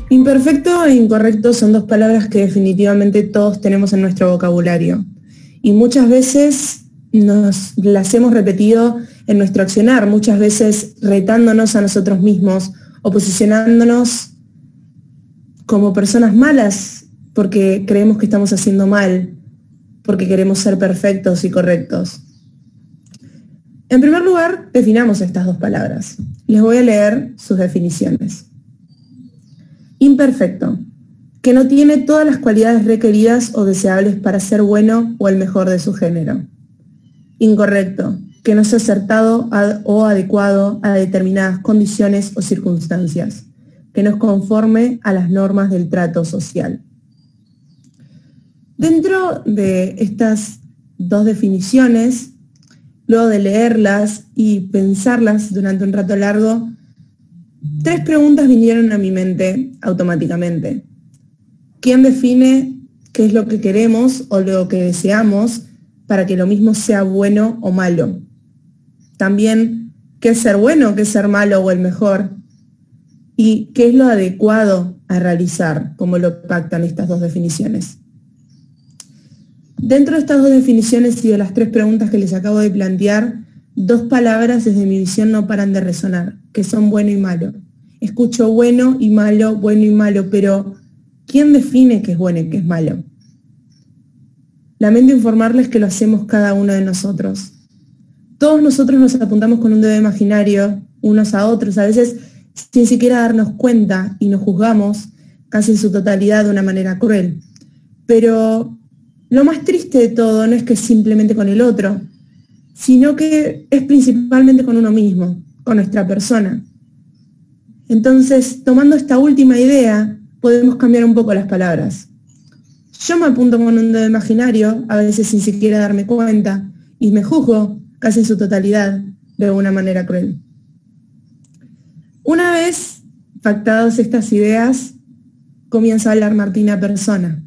Imperfecto e incorrecto son dos palabras que definitivamente todos tenemos en nuestro vocabulario y muchas veces las hemos repetido en nuestro accionar, muchas veces retándonos a nosotros mismos o posicionándonos como personas malas porque creemos que estamos haciendo mal, porque queremos ser perfectos y correctos. En primer lugar, definamos estas dos palabras. Les voy a leer sus definiciones. Imperfecto, que no tiene todas las cualidades requeridas o deseables para ser bueno o el mejor de su género. Incorrecto, que no es acertado o adecuado a determinadas condiciones o circunstancias, que no es conforme a las normas del trato social. Dentro de estas dos definiciones, luego de leerlas y pensarlas durante un rato largo, 3 preguntas vinieron a mi mente automáticamente. ¿Quién define qué es lo que queremos o lo que deseamos para que lo mismo sea bueno o malo? También, ¿qué es ser bueno, qué es ser malo o el mejor? ¿Y qué es lo adecuado a realizar, como lo pactan estas dos definiciones? Dentro de estas dos definiciones y de las 3 preguntas que les acabo de plantear, 2 palabras desde mi visión no paran de resonar, que son bueno y malo. Escucho bueno y malo, pero ¿quién define qué es bueno y qué es malo? Lamento informarles que lo hacemos cada uno de nosotros. Todos nosotros nos apuntamos con un dedo imaginario unos a otros, a veces sin siquiera darnos cuenta, y nos juzgamos casi en su totalidad de una manera cruel. Pero lo más triste de todo no es que es simplemente con el otro, sino que es principalmente con uno mismo, con nuestra persona. Entonces, tomando esta última idea, podemos cambiar un poco las palabras. Yo me apunto con un dedo imaginario, a veces sin siquiera darme cuenta, y me juzgo casi en su totalidad de una manera cruel. Una vez pactadas estas ideas, comienza a hablar Martina persona.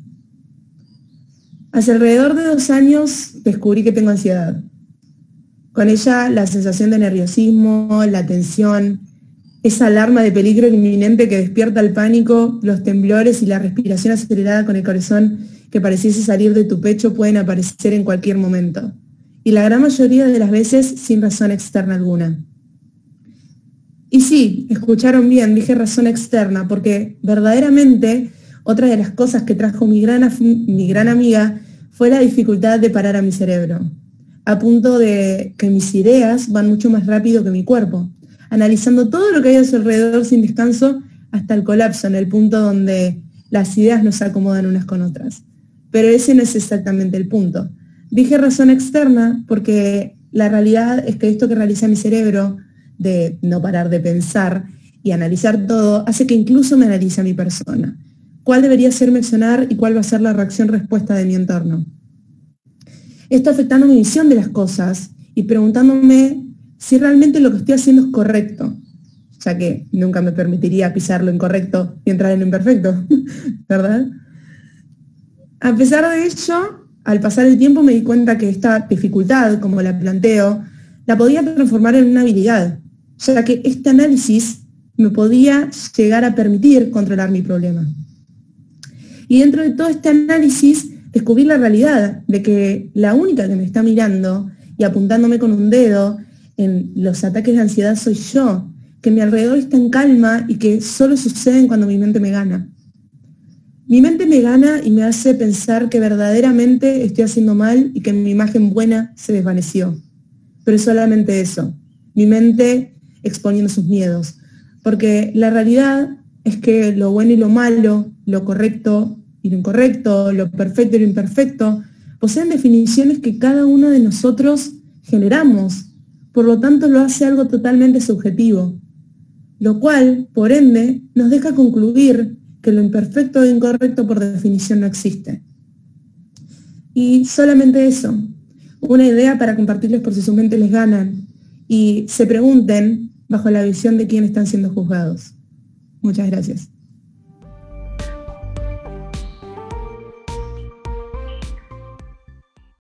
Hace alrededor de 2 años descubrí que tengo ansiedad. Con ella la sensación de nerviosismo, la tensión, esa alarma de peligro inminente que despierta el pánico, los temblores y la respiración acelerada con el corazón que pareciese salir de tu pecho pueden aparecer en cualquier momento. Y la gran mayoría de las veces sin razón externa alguna. Y sí, escucharon bien, dije razón externa, porque verdaderamente otra de las cosas que trajo mi gran amiga fue la dificultad de parar a mi cerebro, a punto de que mis ideas van mucho más rápido que mi cuerpo, analizando todo lo que hay a su alrededor sin descanso hasta el colapso, en el punto donde las ideas no se acomodan unas con otras. Pero ese no es exactamente el punto. Dije razón externa porque la realidad es que esto que realiza mi cerebro, de no parar de pensar y analizar todo, hace que incluso me analice a mi persona. ¿Cuál debería hacerme accionar y cuál va a ser la reacción-respuesta de mi entorno? Esto afectando mi visión de las cosas y preguntándome si realmente lo que estoy haciendo es correcto, ya que nunca me permitiría pisar lo incorrecto y entrar en lo imperfecto, ¿verdad? A pesar de ello, al pasar el tiempo me di cuenta que esta dificultad, como la planteo, la podía transformar en una habilidad, ya que este análisis me podía llegar a permitir controlar mi problema. Y dentro de todo este análisis descubrí la realidad de que la única que me está mirando y apuntándome con un dedo en los ataques de ansiedad soy yo, que mi alrededor está en calma y que solo suceden cuando mi mente me gana. Mi mente me gana y me hace pensar que verdaderamente estoy haciendo mal y que mi imagen buena se desvaneció. Pero es solamente eso, mi mente exponiendo sus miedos. Porque la realidad es que lo bueno y lo malo, lo correcto y lo incorrecto, lo perfecto y lo imperfecto, poseen definiciones que cada uno de nosotros generamos. Por lo tanto, lo hace algo totalmente subjetivo, lo cual, por ende, nos deja concluir que lo imperfecto e incorrecto por definición no existe. Y solamente eso, una idea para compartirles por si sus mentes les ganan y se pregunten bajo la visión de quién están siendo juzgados. Muchas gracias.